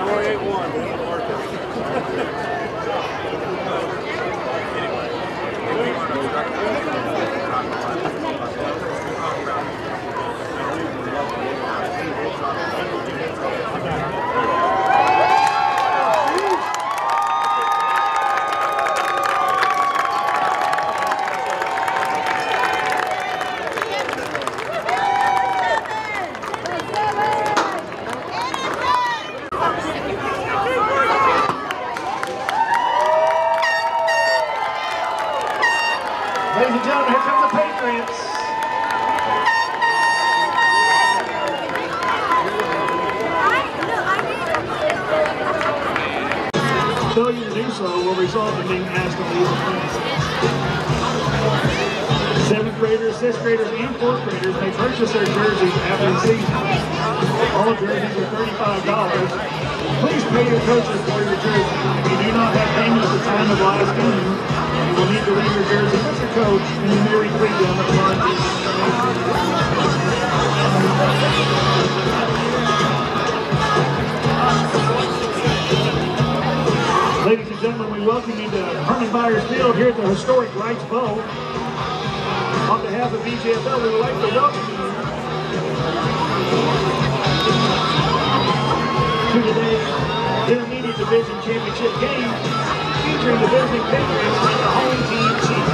Ladies and gentlemen, here comes the Patriots. Failure to do so will result in being asked to leave the class. 7th graders, 6th graders, and 4th graders may purchase their jerseys after the season. All jerseys are $35. Please pay your coaches for your jersey. If you do not have payment at the time of last game, you will need to leave your jersey with your coach and you may retrieve them at the laundry. Ladies and gentlemen, we welcome you to Herman Myers Field here at the historic Wrights Bowl. On behalf of EJFL, we would like to welcome you to today's Intermediate Division Championship game featuring the visiting Patriots and the home team Chiefs.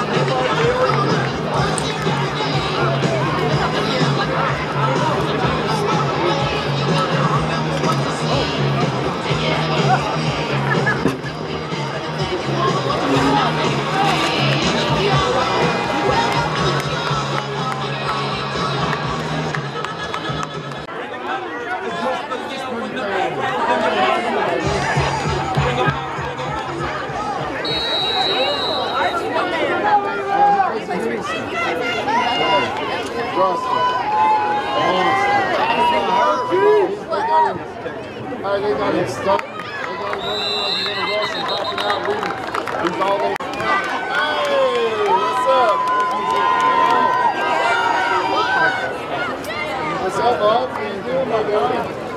They got him stuck. They got him running like he's gonna rush and backing out. He's all over. Hey, what's up? What's up, Bob? How you doing, my guy?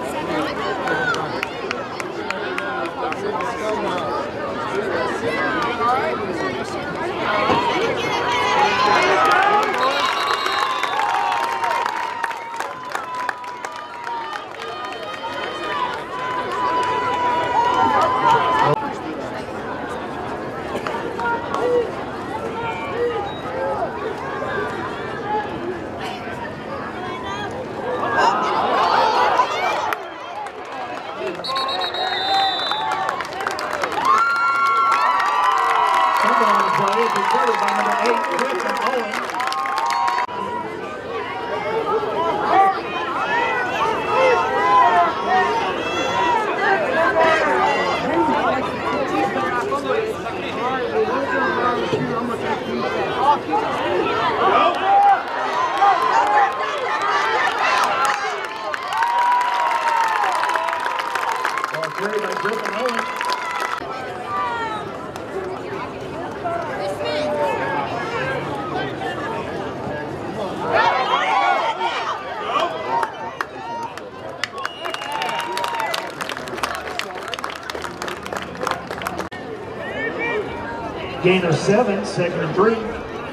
Gain of 7, 2nd and 3.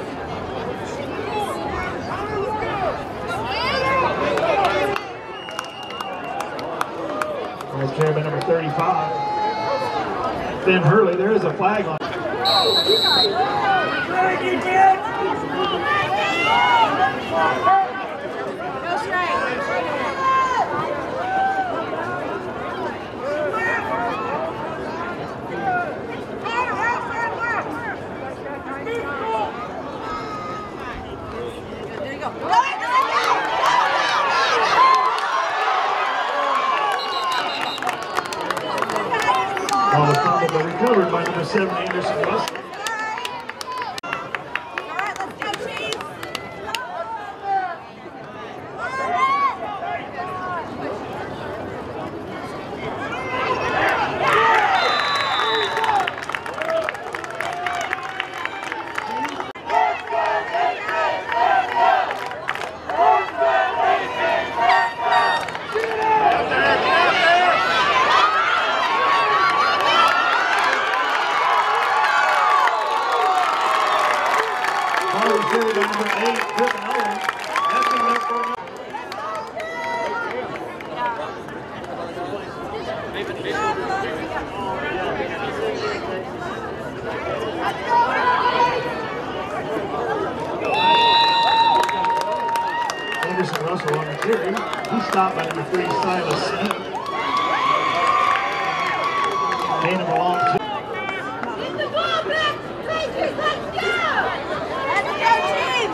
There's carry by number 35. Ben Hurley, there is a flag on. Ball is fumbled but recovered by number 7, Anderson West. carry. He's stopped by number 3, Silas Smith. Gain of a long two. Get the ball back! Patriots, let's go! Let's go, team!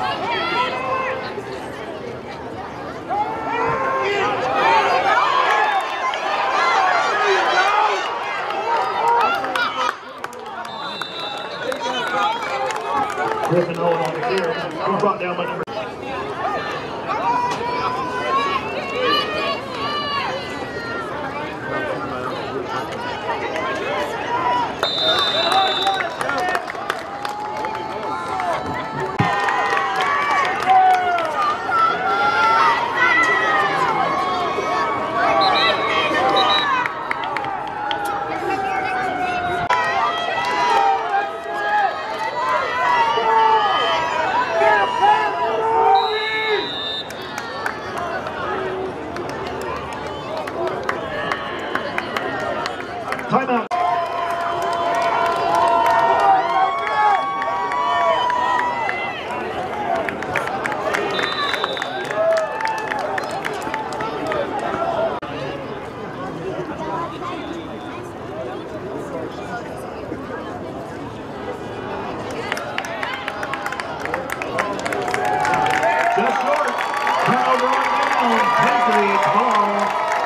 Griffin Owen on the carry. He brought down by number. Timeout. Just short. Turnover on down. Patriots ball.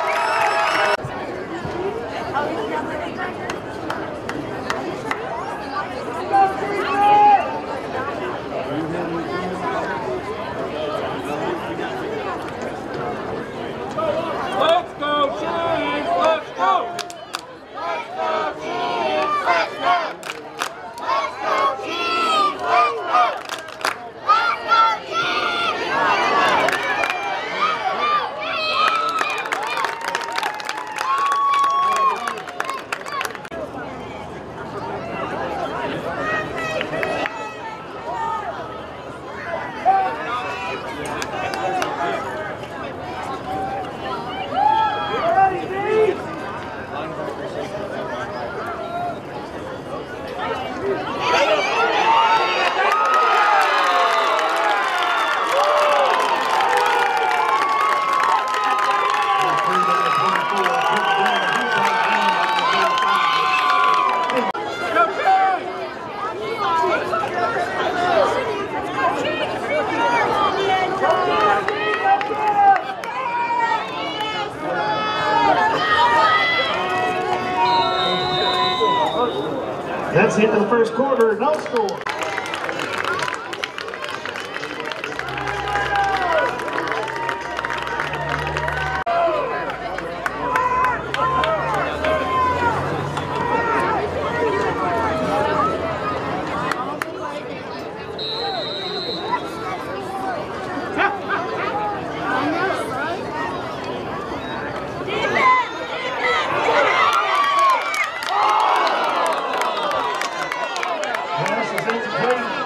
Let's go, Chiefs! Let's go! Let's go, Chiefs! Let's go! Let's go, Chiefs! Let's go! Let's go, Chiefs! That's the end of the first quarter. No score. Pass is incomplete.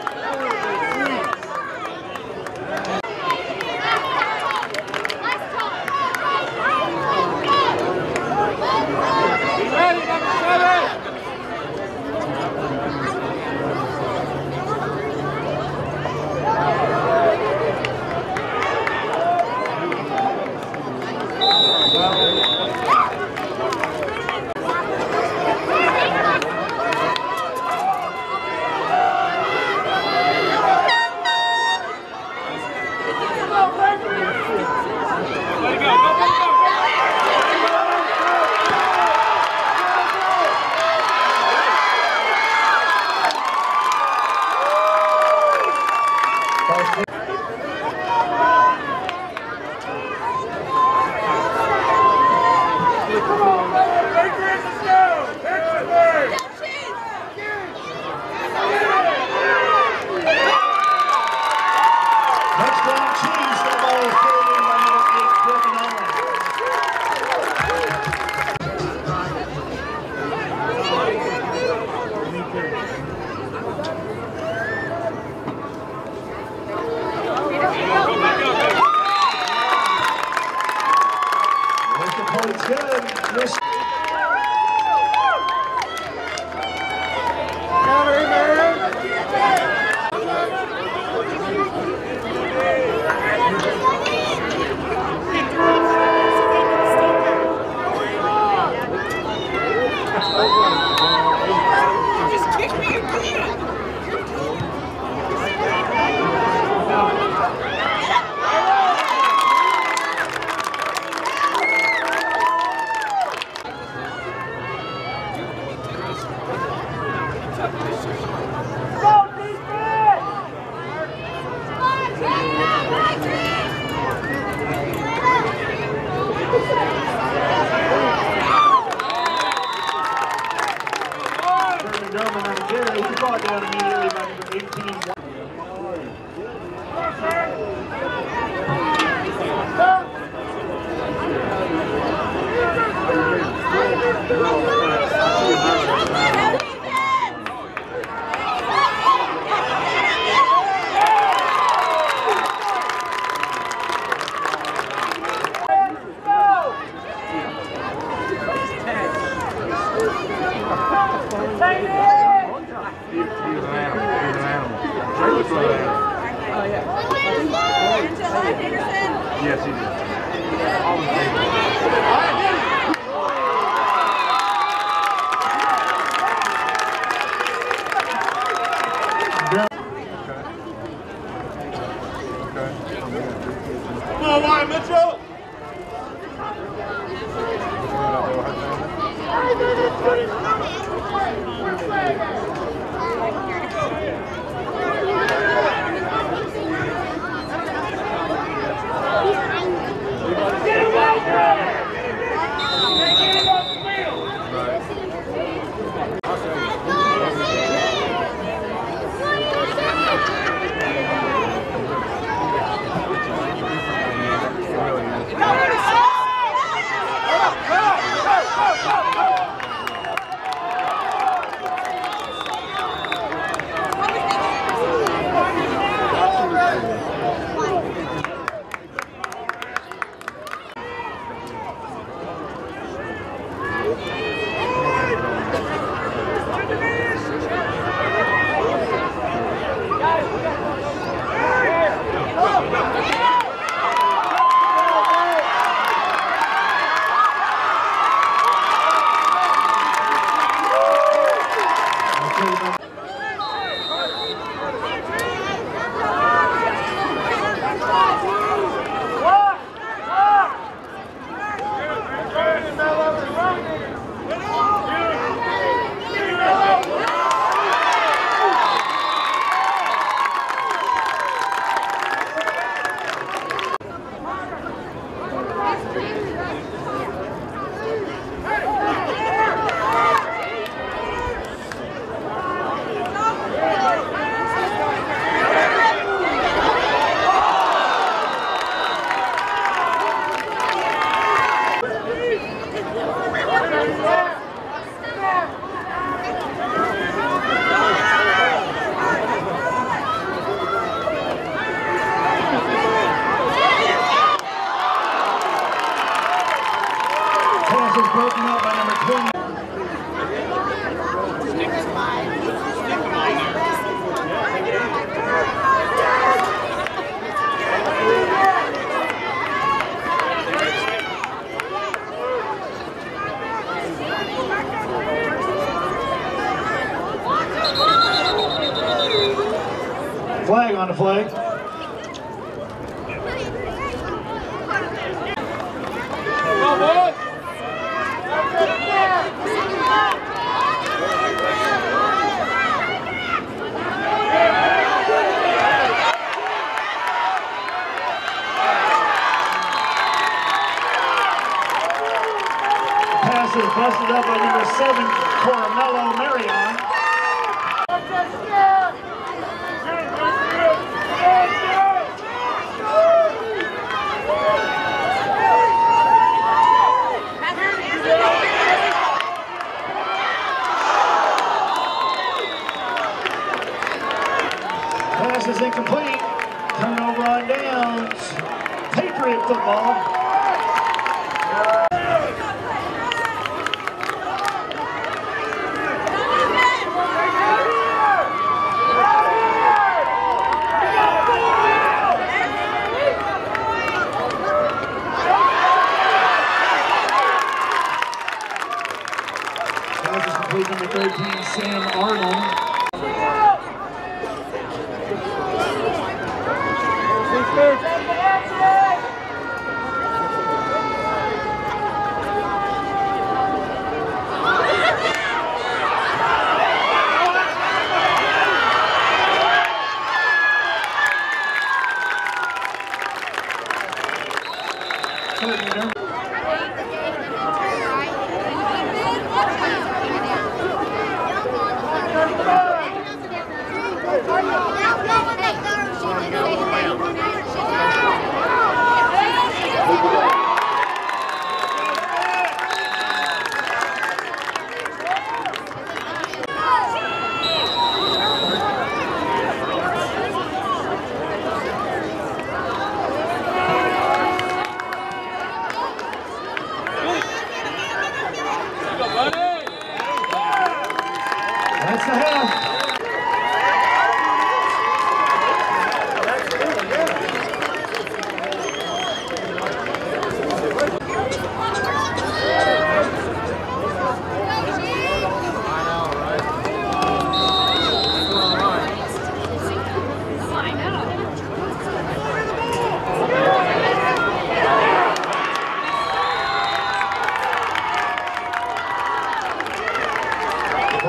Be ready, number 7! Let it go, go, go, go! Come on, Patriots, let's go! Patriots! Touchdown Chiefs. The ball is carried in by number 8, Griffin Owen. Extra point's good. Miss. Yes, he did. Come on, Wyatt Mitchell! Pass is broken up by number 20. Flag on the flag. Go, boys! Pass is busted up by number 7, Carmelo Marion. Pass is incomplete. Turnover on downs. Patriot football. Pass is complete, number 13, Sam Arnold. Hey,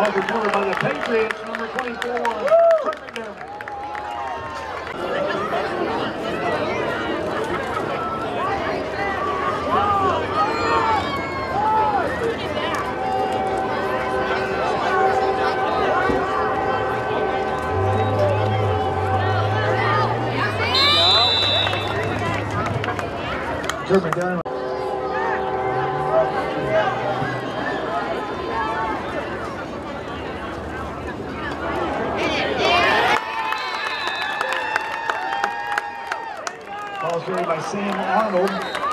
Ball recovered by the Patriots, number 24. Turban down. Ball's carried by Sam Arnold.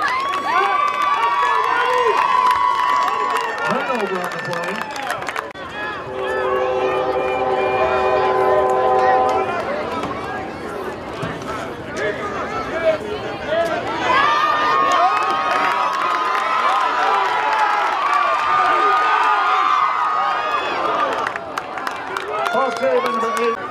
Turnover on the play. Ball's carried by number 8.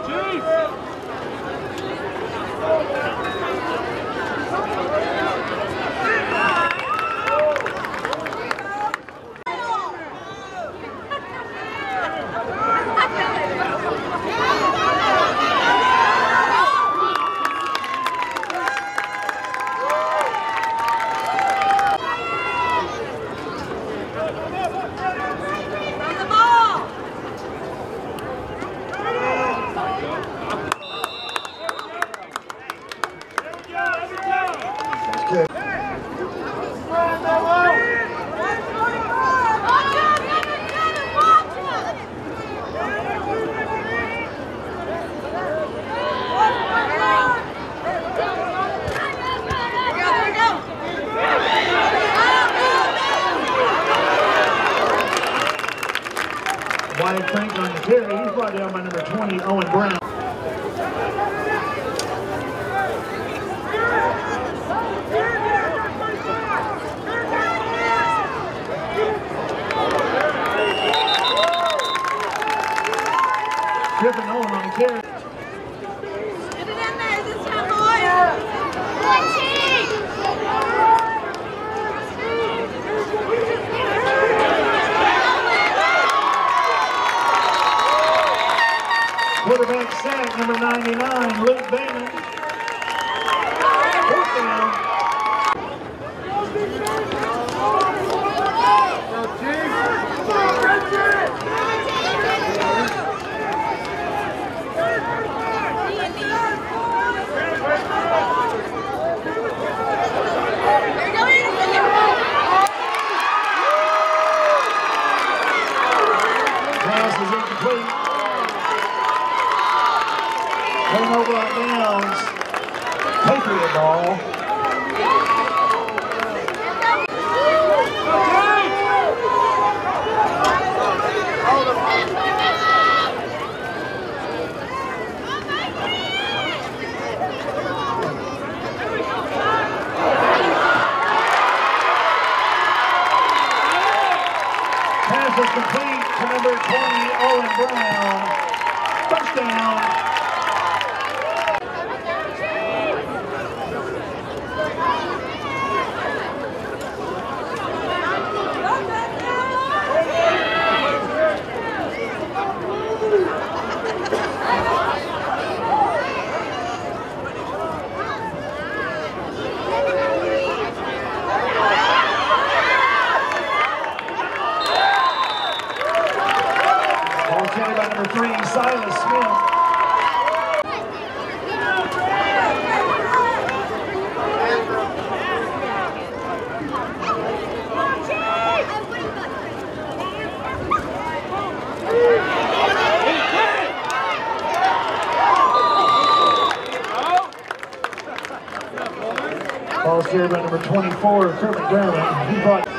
Wyatt Frank on the carry. He's brought down by number 20, Owen Brown. Griffin Owen on the carry. Get it in there this time, boys. Quarterback sack, number 99, Luke Bannon. Fourth down. Pass is incomplete. Turnover on downs. Patriot ball. Pass is complete to number 20, Owen Brown. First down. Carried by number 3, Silas Smith. Ball's carried by number 24, Kermit Dermott. He brought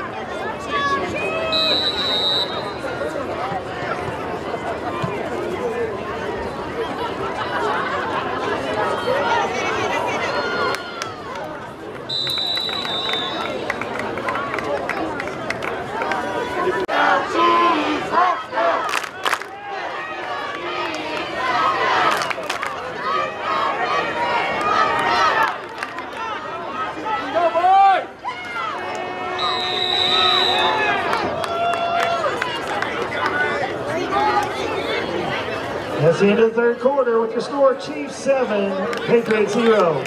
That's the end of the third quarter with your score, Chiefs 7, Patriots 0.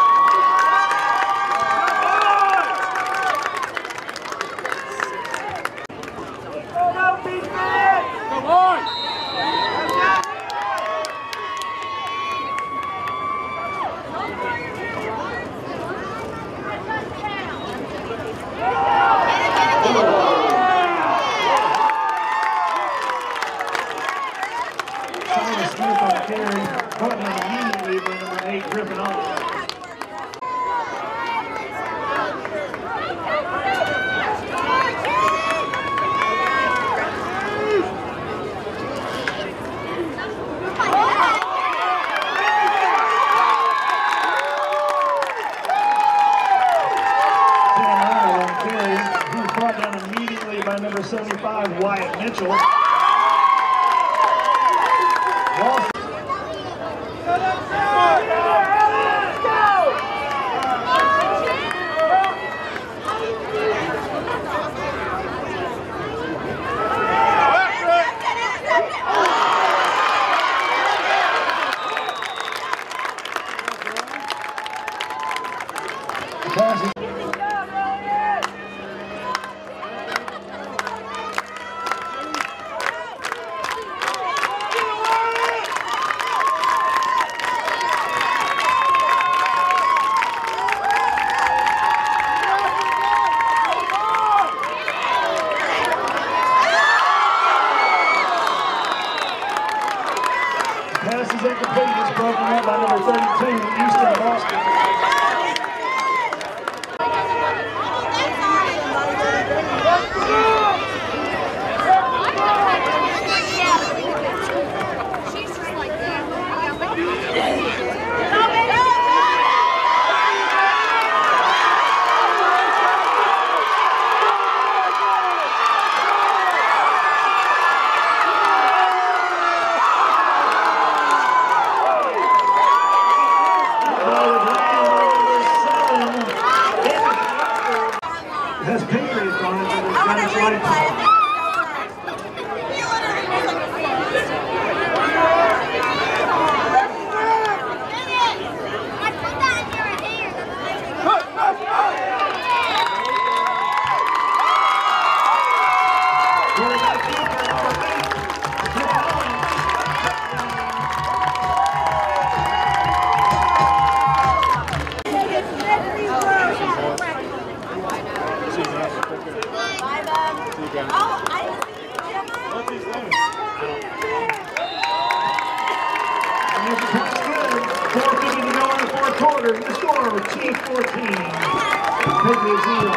Come on! Smith on the carry, brought down immediately by number 8, Griffin Oliver. Brought down immediately by number 75, Wyatt Mitchell. Lost. Passes. Pass is incomplete. It's broken up by number 32, Easton Boston. Has Patriots on it, so there's Dennis Light. Quarter, the score, Chiefs 14, Patriots 0.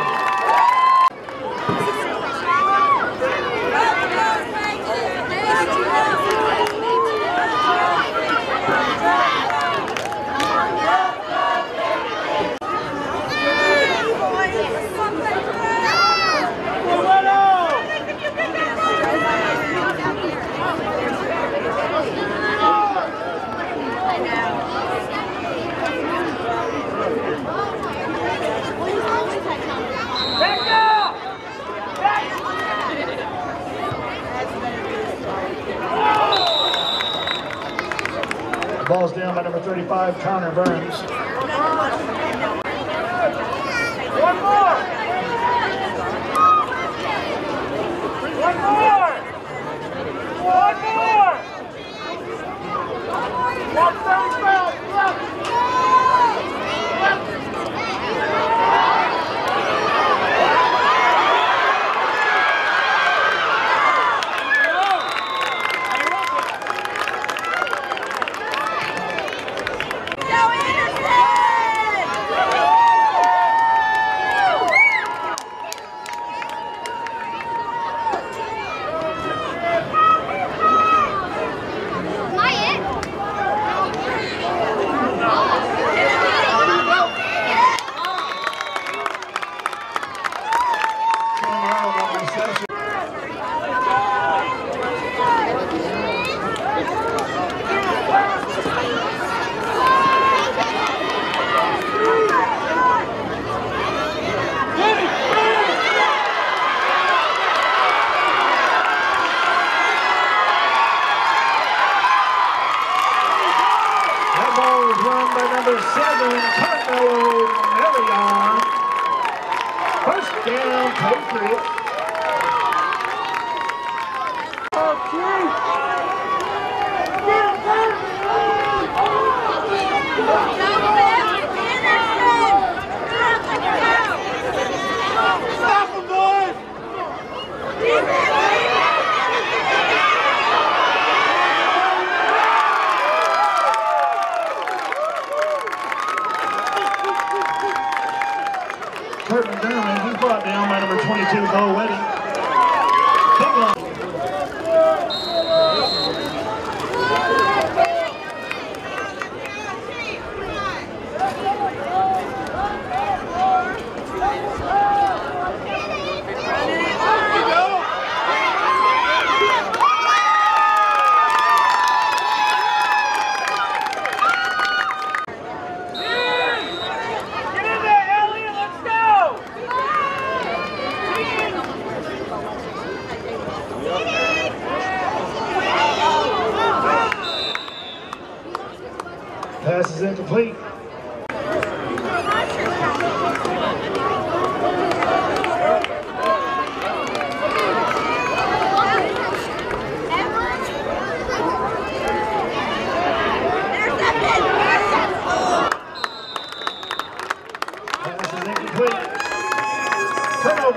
Ball's down by number 35, Connor Burns. One more! One more! One more! 135 left! Go Anderson! Patriots. Stop him, boys! Curtin Derman, he's brought down by number 22, Bo Wedding. Big line. Pass is incomplete. Pass is incomplete. Turnover.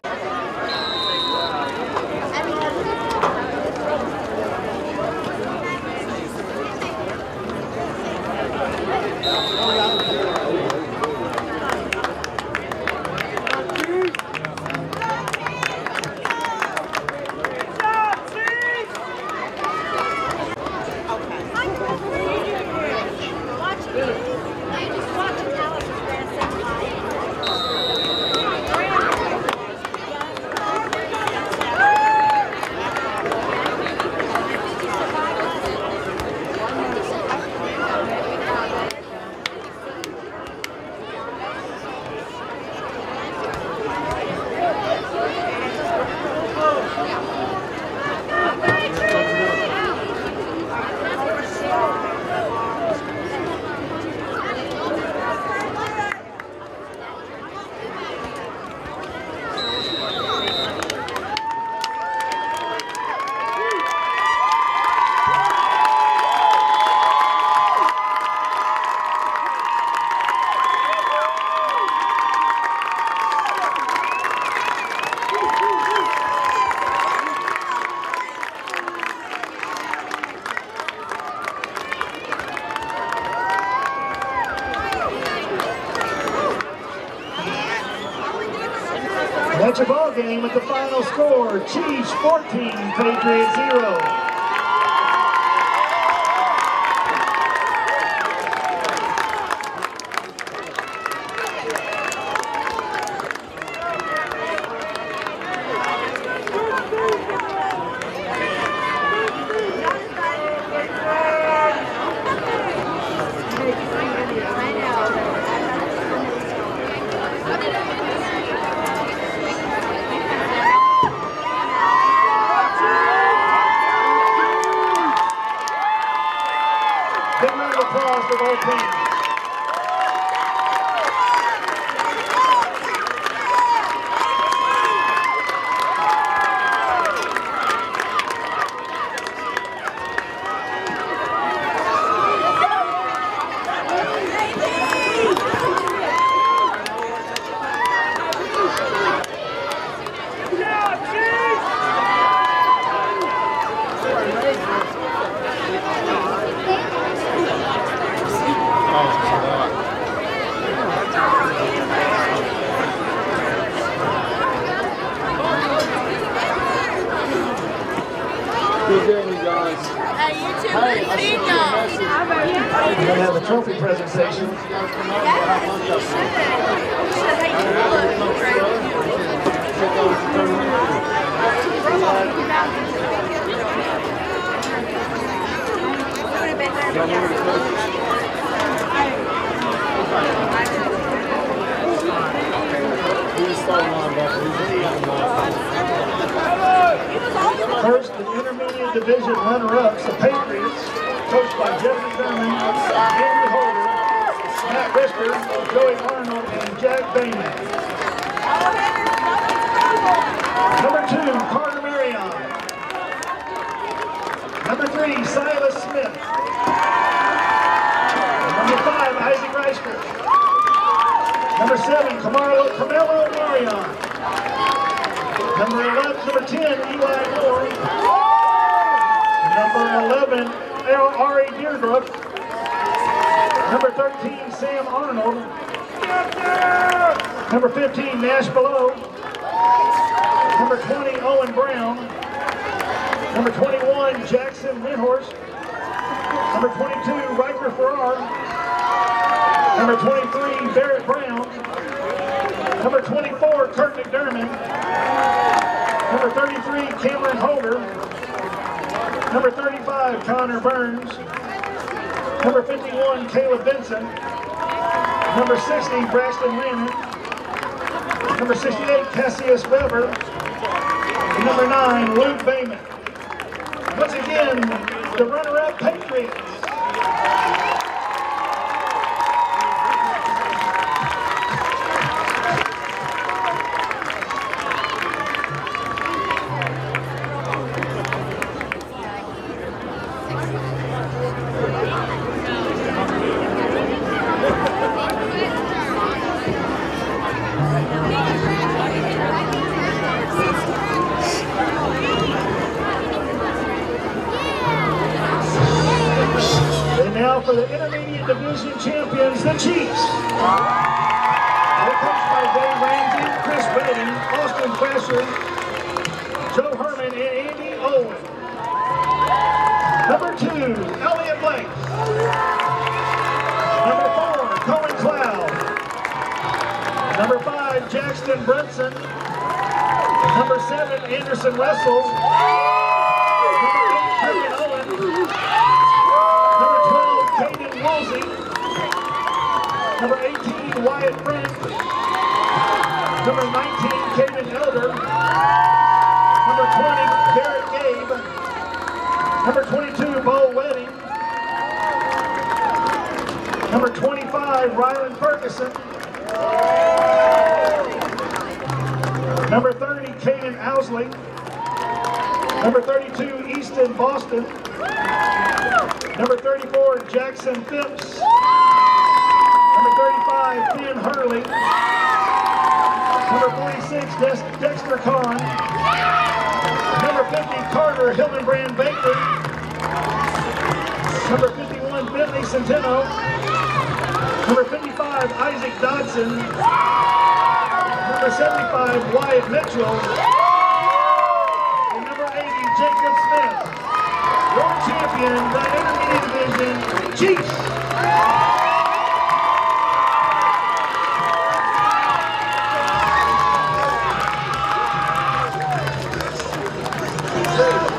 That's your ball game with the final score. Chiefs 14, Patriots 0. Big round of applause for both teams. Good game, you guys. Hey, you too. Good seeing y'all. We're going to have a trophy presentation. First, the intermediate division runner-ups, the Patriots, coached by Jeffrey Thurman, Henry Holder, Matt Risker, Joey Arnold, and Jack Bainman. Leon. Number 10, Eli Moore. Number 11, R.A. Deardruff. Number 13, Sam Arnold. Number 15, Nash Below. Number 20, Owen Brown. Number 21, Jackson Windhorst. Number 22, Riker Farrar. Number 23, Barrett Brown. Number 24, Kurt McDermott. Number 33, Cameron Holder. Number 35, Connor Burns. Number 51, Caleb Benson. Number 60, Braxton Lannon. Number 68, Cassius Weber. And number 9, Luke Bayman. Once again, the runner-up Patriots. Now for the Intermediate Division champions, the Chiefs. They're coached by Dave Ramsey, Chris Redding, Austin Fresher, Joe Herman, and Andy Owen. Number 2, Elliott Blake. Number 4, Cohen Cloud. Number 5, Jackson Brunson. Number 7, Anderson Russell. Number 8, Kevin Owen. Number 12, Caden Woolsey. Number 18, Wyatt Frank. Number 19, Caden Elder. Number 20, Garrett Gabe. Number 22, Bo Wedding. Number 25, Rylan Ferguson. Number 30, Caden Owsley. Number 32, Easton Boston. Number 34, Jackson Phipps. Number 35, Finn Hurley. Number 46, Dexter Kahn. Number 50, Carter Hildenbrand Baker. Number 51, Bentley Centeno. Number 55, Isaac Dodson. Number 75, Wyatt Mitchell. And number 80, Jacob Smith. Your champion, the Intermediate Division, Chiefs. Thank you.